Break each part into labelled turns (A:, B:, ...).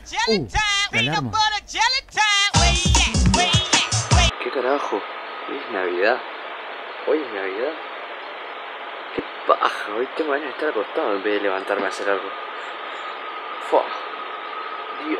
A: La alarma.
B: ¿Qué carajo? Hoy es Navidad. Hoy es Navidad. Qué paja, hoy tengo ganas de estar acostado en vez de levantarme a hacer algo. Fua. Dios.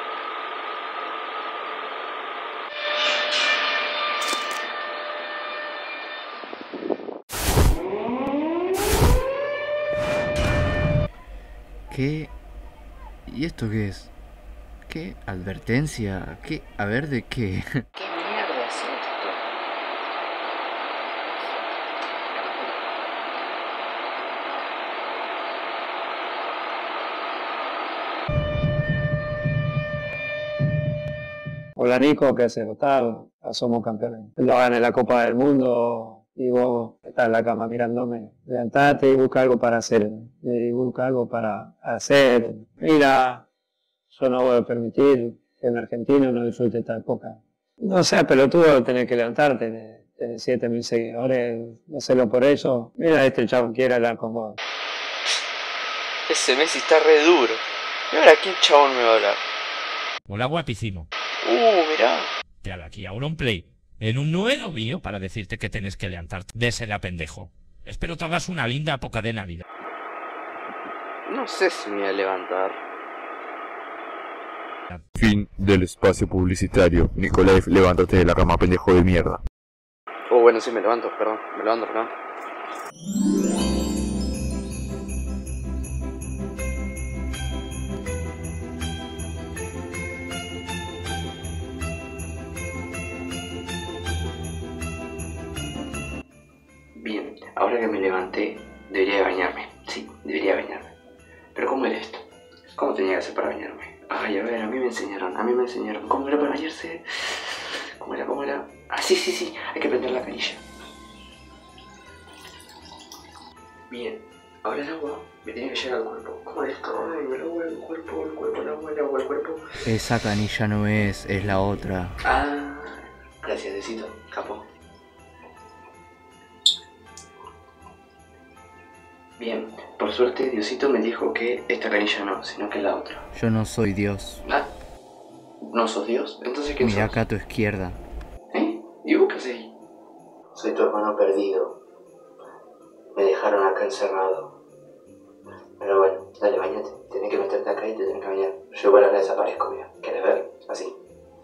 A: ¿Qué? ¿Y esto qué es? ¿Qué? ¿Advertencia? ¿Qué? A ver, ¿de qué?
B: ¿Qué mierda es esto?
C: Hola Nico, ¿qué haces? Somos campeones. Yo gané la Copa del Mundo y vos estás en la cama mirándome. Levantate y busca algo para hacer. Mira, yo no voy a permitir que un argentino no disfrute esta época. No seas pelotudo, tenés que levantarte. Tenés 7.000 seguidores, hacerlo por eso. Mira, este chavo quiere hablar con vos.
B: Ese Messi está re duro. ¿Y ahora quién chabón me va a hablar?
D: Hola, guapísimo.
B: Mirá.
D: Te hablo aquí Auronplay, en un nuevo vídeo para decirte que tienes que levantarte de ese la pendejo. Espero te hagas una linda época de Navidad.
B: No sé si me voy a levantar.
E: Fin del espacio publicitario. Nicolai, levántate de la cama, pendejo de mierda.
B: Bueno, sí, me levanto, perdón. Me levanto. Bien, ahora que me levanté, debería bañarme. Sí, debería bañarme. Pero ¿cómo era esto? ¿Cómo tenía que hacer para bañarme? Ay, a ver, a mí me enseñaron. ¿Cómo era para bañarse? ¿Cómo era? Ah, sí, hay que prender la canilla. Bien, ahora el agua me tiene que llegar al cuerpo. ¿Cómo es esto? Ay, el agua, el cuerpo, el agua, el cuerpo.
A: Esa canilla no es la otra.
B: Ah, gracias, Diosito, capo. Bien, por suerte Diosito me dijo que esta canilla no, sino que la otra.
A: Yo no soy Dios.
B: Ah, ¿no sos Dios? Entonces ¿quién sos?
A: Mirá acá a tu izquierda.
B: ¿Eh? ¿Y vos qué hacés ahí? Soy tu hermano perdido. Me dejaron acá encerrado. Pero bueno, dale, bañate. Tenés que meterte acá y te tenés que bañar. Yo igual ahora desaparezco, mira. ¿Querés ver? Así.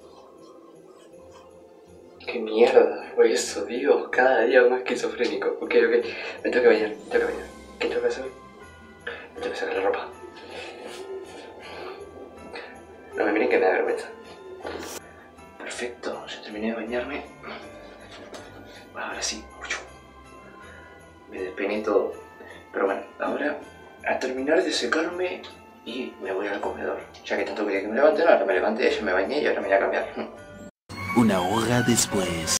B: ¿Qué mierda fue eso, Dios? Cada día más esquizofrénico. Ok. Me tengo que bañar, ¿Qué tengo que hacer? Me tengo que sacar la ropa. No me miren que me da vergüenza. Perfecto, ya terminé de bañarme. Ahora sí. Me despeiné todo. Pero bueno, ahora a terminar de secarme y me voy al comedor. Ya que tanto quería que me levante, ahora me levanté, ya me bañé y ahora me voy a cambiar.
F: Una hora después.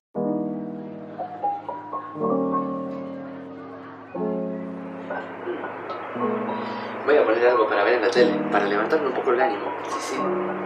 B: Voy a poner algo para ver en la tele, para levantarme un poco el ánimo. Sí.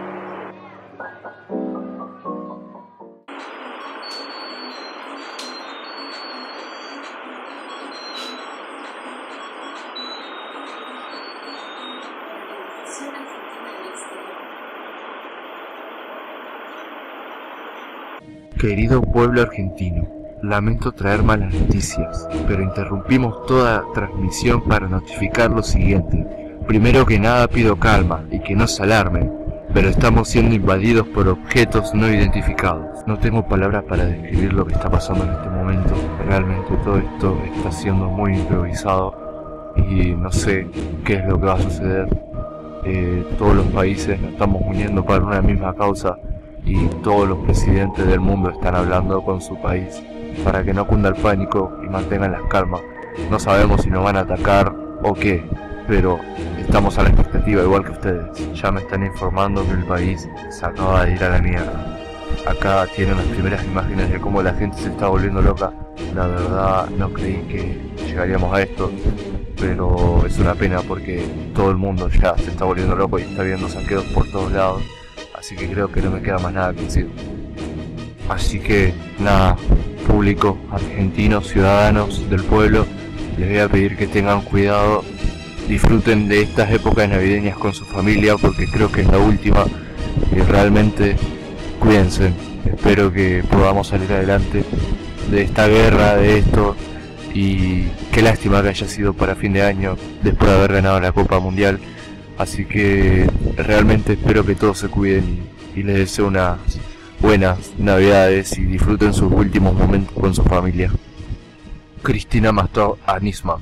E: Querido pueblo argentino, lamento traer malas noticias, pero interrumpimos toda transmisión para notificar lo siguiente. Primero que nada pido calma y que no se alarmen, pero estamos siendo invadidos por objetos no identificados. No tengo palabras para describir lo que está pasando en este momento. Realmente todo esto está siendo muy improvisado y no sé qué es lo que va a suceder. Todos los países nos estamos uniendo para una misma causa y todos los presidentes del mundo están hablando con su país para que no cunda el pánico y mantengan las calmas. No sabemos si nos van a atacar o qué, pero estamos a la expectativa igual que ustedes. Ya me están informando que el país se acaba de ir a la mierda. Acá tienen las primeras imágenes de cómo la gente se está volviendo loca. La verdad no creí que llegaríamos a esto, pero es una pena porque todo el mundo ya se está volviendo loco y está viendo saqueos por todos lados. Así que creo que no me queda más nada que decir. Así que nada, público, argentinos, ciudadanos del pueblo, les voy a pedir que tengan cuidado disfruten de estas épocas navideñas con su familia, porque creo que es la última, y realmente cuídense. Espero que podamos salir adelante de esta guerra, de esto, y qué lástima que haya sido para fin de año después de haber ganado la Copa Mundial. Así que realmente espero que todos se cuiden y les deseo unas buenas navidades y disfruten sus últimos momentos con su familia. Cristina Mastó Anisman.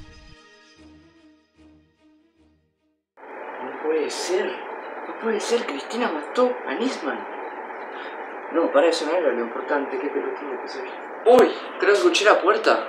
B: No puede ser, Cristina mató a Nisman. No, para eso no era lo importante, qué pelotudo que soy. Uy, creo que escuché la puerta.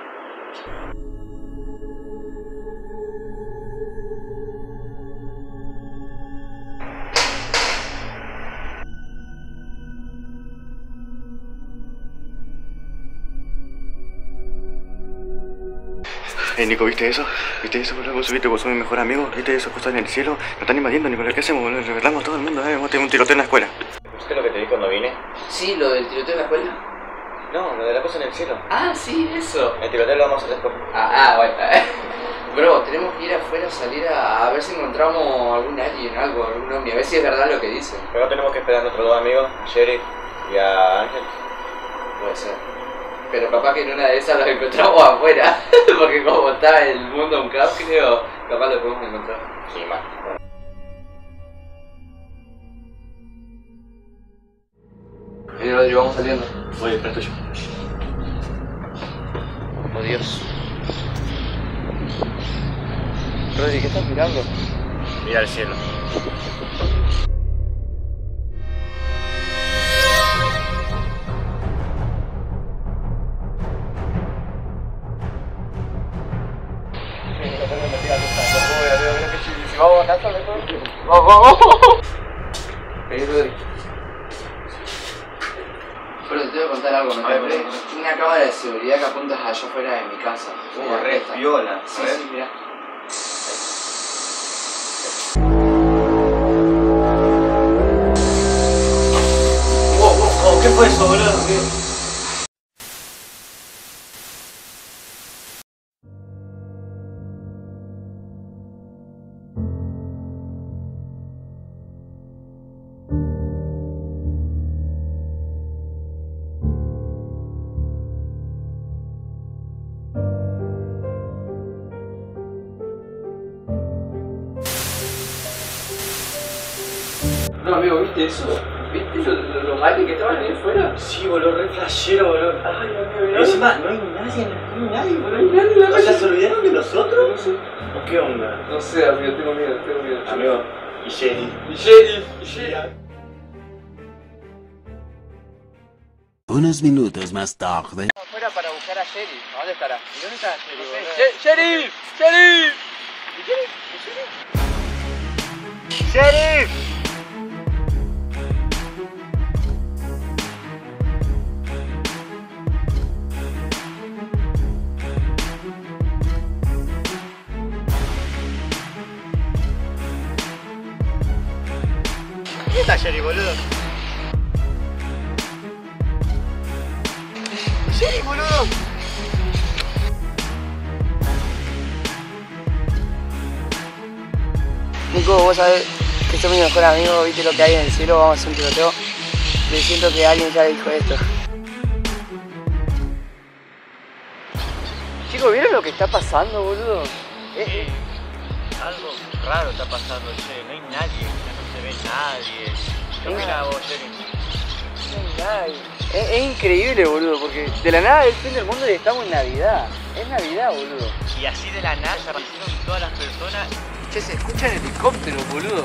G: Nico, ¿viste eso? ¿Viste eso, boludo? ¿Vos viste que sos mi mejor amigo? ¿Viste eso cosas en el cielo? Nos están invadiendo, Nicolás. ¿Qué hacemos, boludo? Revelamos a todo el mundo, Vamos a tener un tiroteo en la escuela.
H: ¿Viste lo que te di cuando vine?
B: Sí, lo del tiroteo en la escuela.
G: No, lo de la cosa en el cielo.
B: Ah, sí, eso.
G: El tiroteo lo vamos a hacer después.
B: Bueno. Bro, tenemos que ir afuera, salir a ver si encontramos algún alien, algún ovni, a ver si es verdad lo que dicen.
G: Pero tenemos que esperar a nuestros dos amigos, a Sheriff y a Ángel.
B: Puede ser. Pero capaz que en una de esas los encontramos afuera. Porque como está el mundo un caos, creo, capaz lo podemos encontrar.
G: Sí, más.
B: Rodrigo, vamos saliendo.
G: Voy detrás tuyo.
B: Oh Dios. Rodri, ¿qué estás mirando?
G: Mira al cielo.
B: Vamos a casa, vamos. Vení, Rodri. Pero te voy a contar algo, me compré una cámara de seguridad que apuntas allá afuera de mi casa.
G: Re piola.
B: Sí, mirá. Wow, ¿qué fue eso, boludo? No, amigo, ¿viste eso? ¿Viste los aliens que estaban ahí afuera?
G: Sí, boludo, re flashero, boludo.
B: Ay, amigo,
G: Encima, no hay nadie, boludo. O sea, ¿se olvidaron de nosotros?
B: No sé.
G: ¿O qué onda?
B: No sé, amigo, tengo miedo.
G: Amigo, y Sheriff.
F: Unos minutos más tarde.
B: Afuera para buscar a Sheriff. ¿A dónde estará? ¿Y dónde está Sheriff? ¡Sheriff!
G: ¡Sheriff! ¿Qué está Sheriff, boludo? ¡Sheriff, boludo!
I: Nico, vos sabés que sos mi mejor amigo, viste lo que hay en el cielo, vamos a hacer un tiroteo. Me siento que alguien ya dijo esto. Chicos, ¿vieron lo que está pasando, boludo?
G: Algo raro está pasando, che. No hay nadie, no se ve nadie. ¿Qué opinás vos, Sheriff?
I: No hay nadie. Es increíble, boludo, porque de la nada es el fin del mundo y estamos en Navidad. Es Navidad, boludo.
G: Y así de la nada aparecieron todas las personas.
I: Che, se escuchan helicópteros, boludo.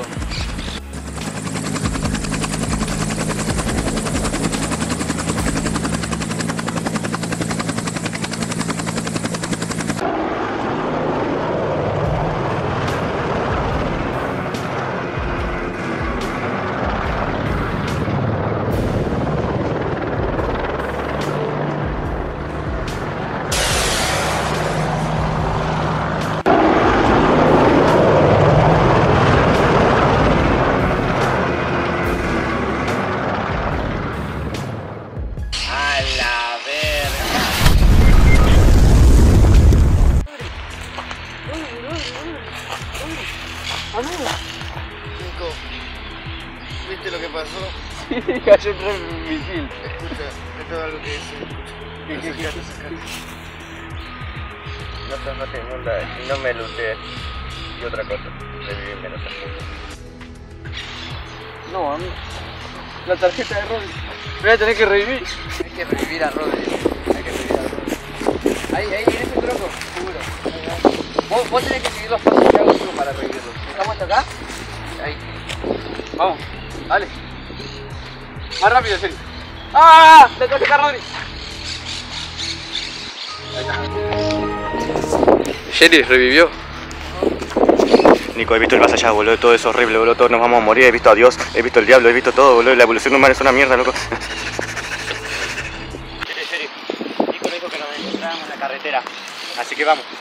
G: Nico, ¿viste lo que pasó?
I: Sí, cayó un misil.
G: Escucha, esto es algo que dice.
I: ¿Qué?
G: No te inundas y no me lutees. Y otra cosa, revivirme la tarjeta.
I: No, amigo. La tarjeta de Rodri. Voy a tener que revivir. Hay que revivir a Rodri. Ahí, en ese troco, seguro. Vos tenés que seguir los pasos que hago yo para revivirlo. ¿Estamos hasta acá? Ahí. Vamos, dale. Más rápido, Sherry. ¡Ah! ¡Le toca acá a Rodri! Ahí está. Sherry revivió.
G: Nico, he visto el más allá, boludo, todo es horrible, boludo, todos nos vamos a morir, he visto a Dios, he visto el diablo, he visto todo, boludo, la evolución humana es una mierda, loco. Sherry, Nico dijo que nos encontrábamos en la carretera, así que vamos.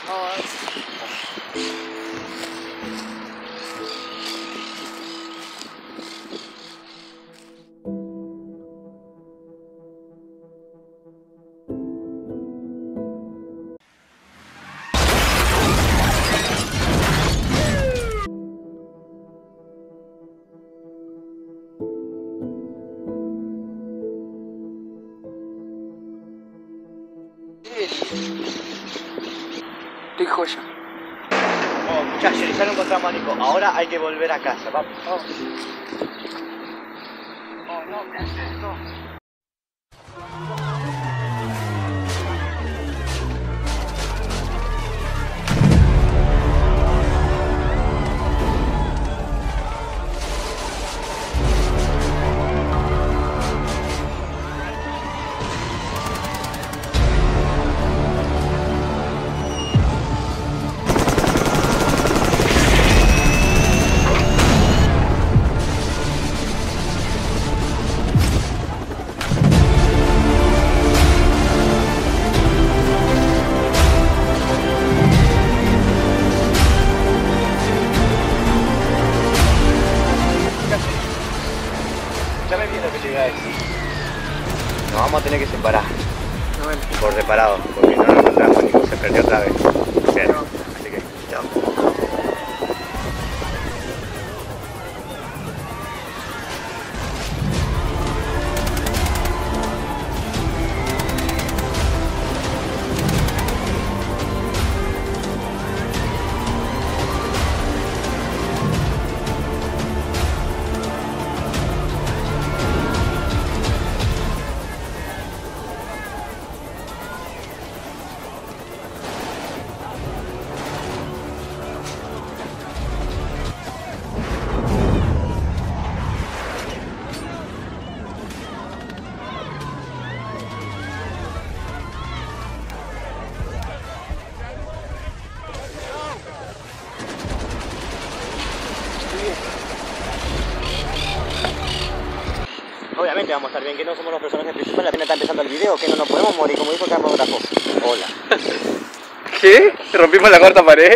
I: ¡Qué joya!
G: Oh, muchachos, ya lo encontramos a Nico, ahora hay que volver a casa, vamos.
I: Oh, no, ¿qué haces? No.
G: Escuchame bien lo que te iba a decir. Nos vamos a tener que separar. Por separado, porque no nos encontramos, Nico se perdió otra vez. Bien, así que, chao. Obviamente vamos a estar bien, que no somos los personajes principales, apenas está empezando el video, que no nos podemos morir, como dijo el camarógrafo. Hola.
I: ¿Qué? ¿Rompimos la cuarta pared?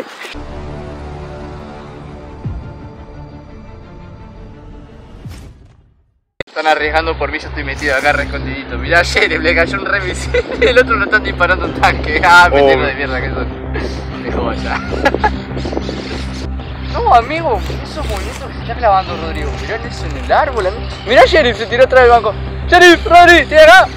I: Están arriesgando por mí, yo estoy metido acá re escondidito. Mirá, Sheriff, le cayó un remisil y el otro lo están disparando un tanque. Ah, metiendo de mierda que son. De joya. No, amigo, esos movimientos que se está clavando Rodrigo. Mirá eso en el árbol, amigo. Mirá, Sheriff, se tiró atrás del banco. Sheriff, Rodri, tira acá.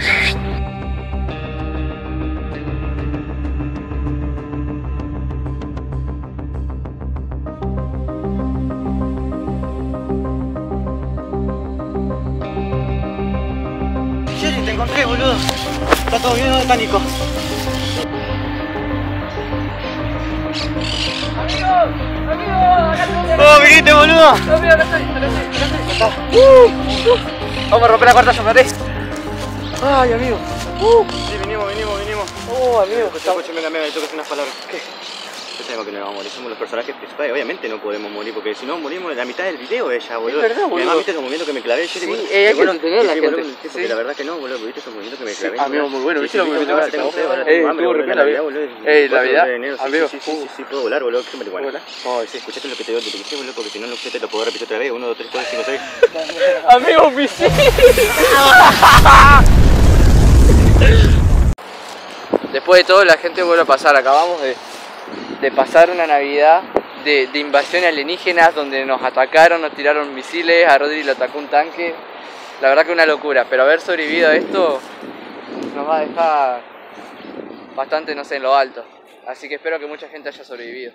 G: Sheriff, te encontré, boludo. Está todo bien, ¿dónde está Nico? ¡Oh, viniste, boludo!
I: Vamos a romper la cuarta pared. Ay, amigo.
G: Sí, vinimos.
I: Oh, amigo.
G: Escúchame, me tengo que hacer unas palabras. ¿Qué? Yo tengo que no vamos a morir, somos los personajes principales. Obviamente no podemos morir, porque si no morimos en la mitad del video ella, boludo.
I: Es verdad, boludo.
G: Y además, viste esos movimientos que me clavé, yo digo,
I: Sí, hay que entretener a la gente.
G: Boludo, sí, porque la verdad que no, boludo, viste esos movimientos que me clavé.
I: Amigo, muy bueno, ¿viste los movimientos que
G: tengo
I: hacemos?
G: feo, ahora tengo hambre, boludo,
I: la vida,
G: boludo.
I: Navidad, amigo.
G: Sí, puedo volar, boludo, qué marihuana. Oh, sí, escuchate lo que te digo, te dije, boludo, porque si no lo escuchaste lo puedo repetir otra vez. 1, 2, 3, 4, 5, 6.
I: Amigo, misil. Después de todo, la gente vuelve a pasar. Acabamos de pasar una Navidad de invasión alienígenas donde nos atacaron, nos tiraron misiles, a Rodri lo atacó un tanque. La verdad que una locura, pero haber sobrevivido a esto nos va a dejar bastante, no sé, en lo alto. Así que espero que mucha gente haya sobrevivido.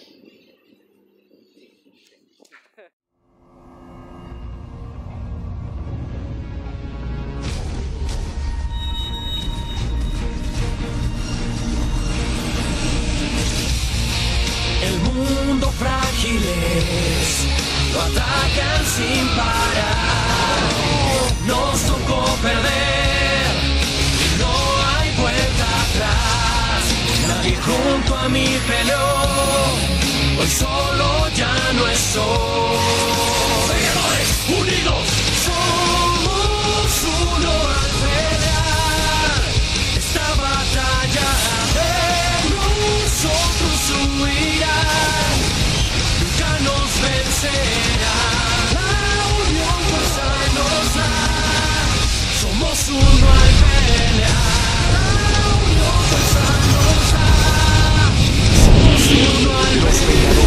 H: El mundo frágil es, lo atacan sin parar. Nos tocó perder y no hay vuelta atrás. Nadie junto a mí peleó, hoy solo ya no estoy. Seguidores unidos, somos uno al pelear esta batalla de nosotros huirá. Nunca nos vencerá, la unión fuerza nos da. Somos uno al pelear, la unión fuerza nos da. Somos uno al pelear.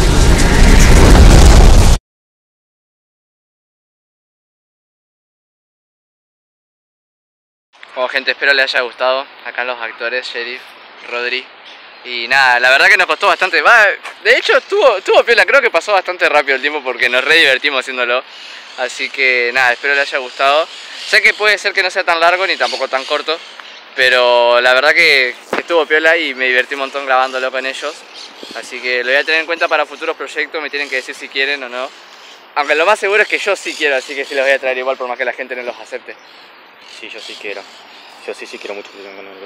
I: Bueno gente, espero les haya gustado. Acá los actores, Sheriff, Rodri. Y nada, la verdad que nos costó bastante. De hecho estuvo piola, creo que pasó bastante rápido el tiempo porque nos re divertimos haciéndolo. Así que nada, espero les haya gustado. Sé que puede ser que no sea tan largo ni tampoco tan corto, pero la verdad que estuvo piola y me divertí un montón grabándolo con ellos. Así que lo voy a tener en cuenta para futuros proyectos, me tienen que decir si quieren o no. Aunque lo más seguro es que yo sí quiero, así que sí los voy a traer igual por más que la gente no los acepte.
G: Sí, yo sí quiero. Yo sí quiero mucho.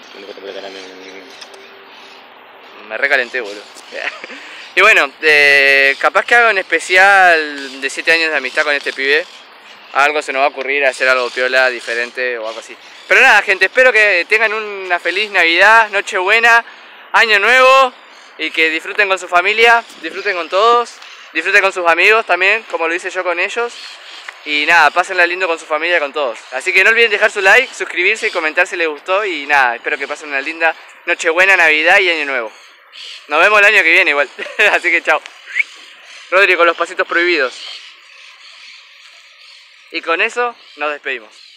I: Me recalenté, boludo. Y bueno, capaz que haga un especial de 7 años de amistad con este pibe. Algo se nos va a ocurrir, hacer algo piola, diferente o algo así. Pero nada, gente, espero que tengan una feliz Navidad, Nochebuena, Año Nuevo. Y que disfruten con su familia, disfruten con todos, disfruten con sus amigos también, como lo hice yo con ellos. Y nada, pásenla lindo con su familia y con todos. Así que no olviden dejar su like, suscribirse y comentar si les gustó. Y nada, espero que pasen una linda Nochebuena, Navidad y Año Nuevo. Nos vemos el año que viene igual. Así que chao. Rodri con los pasitos prohibidos. Y con eso nos despedimos.